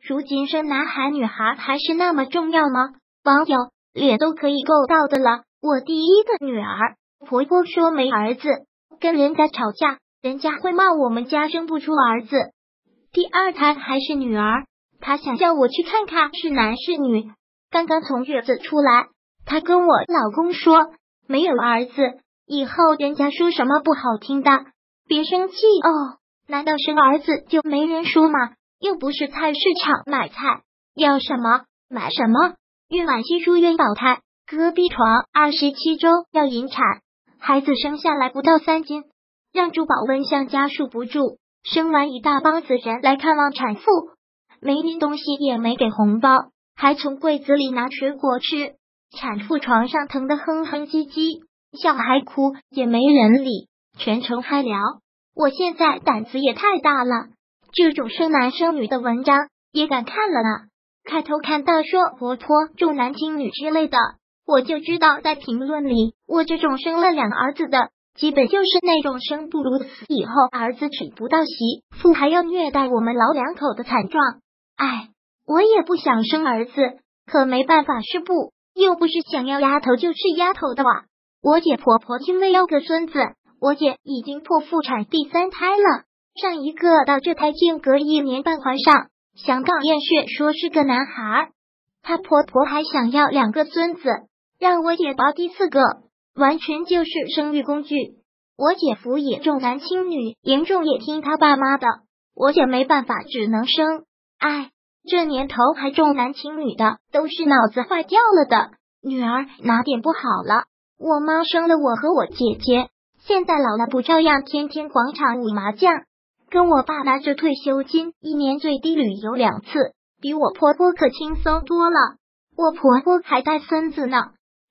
如今生男孩女孩还是那么重要吗？网友脸都可以够到的了，我第一个女儿，婆婆说没儿子，跟人家吵架，人家会骂我们家生不出儿子。第二胎还是女儿，她想叫我去看看是男是女，刚刚从月子出来，她跟我老公说没有儿子，以后人家说什么不好听的，别生气哦。难道生儿子就没人说吗？又不是菜市场买菜，要什么买什么。孕晚期住院保胎，隔壁床27周要引产，孩子生下来不到3斤，让朱宝问向家属不住，生完一大帮子人来看望产妇，没拎东西也没给红包，还从柜子里拿水果吃。产妇床上疼得哼哼唧唧，小孩哭也没人理，全程嗨聊。我现在胆子也太大了，这种生男生女的文章也敢看了呢。开头看到说婆婆重男轻女之类的，我就知道在评论里，我这种生了2个儿子的，基本就是那种生不如死，以后儿子娶不到媳妇还要虐待我们老两口的惨状。哎，我也不想生儿子，可没办法是不，又不是想要丫头就是丫头的哇。我姐婆婆因为要个孙子，我姐已经剖腹产第3胎了，上一个到这胎间隔1年半怀上，香港验血说是个男孩，她婆婆还想要2个孙子，让我姐抱第4个，完全就是生育工具。我姐夫也重男轻女，严重也听他爸妈的，我姐没办法只能生。哎，这年头还重男轻女的，都是脑子坏掉了的。女儿哪点不好了？我妈生了我和我姐姐，现在老了不照样天天广场舞麻将，跟我爸拿着退休金，1年最低旅游2次，比我婆婆可轻松多了。我婆婆还带孙子呢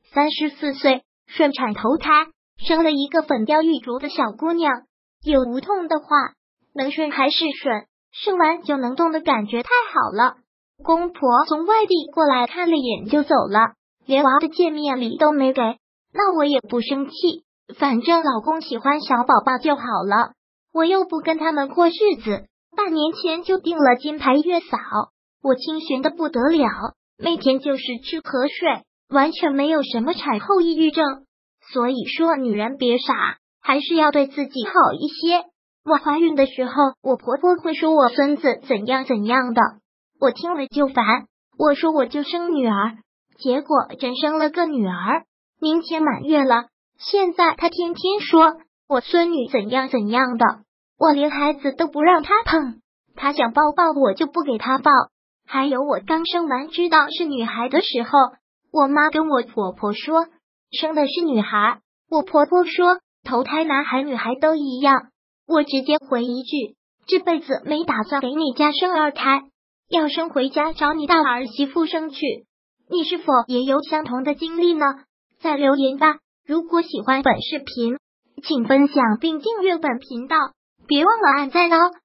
，34岁顺产投胎，生了一个粉雕玉琢的小姑娘，有无痛的话，能顺还是顺，生完就能动的感觉太好了。公婆从外地过来看了眼就走了，连娃的见面礼都没给，那我也不生气，反正老公喜欢小宝宝就好了，我又不跟他们过日子。半年前就定了金牌月嫂，我清闲的不得了，每天就是吃和睡，完全没有什么产后抑郁症。所以说女人别傻，还是要对自己好一些。我怀孕的时候，我婆婆会说我孙子怎样怎样的，我听了就烦，我说我就生女儿，结果真生了个女儿，明天满月了，现在她天天说我孙女怎样怎样的，我连孩子都不让她碰，她想抱抱我就不给她抱。还有我刚生完知道是女孩的时候，我妈跟我婆婆说生的是女孩，我婆婆说投胎男孩女孩都一样，我直接回一句这辈子没打算给你家生2胎，要生回家找你大儿媳妇生去。你是否也有相同的经历呢？再留言吧。如果喜欢本视频，请分享并订阅本频道，别忘了按赞哦。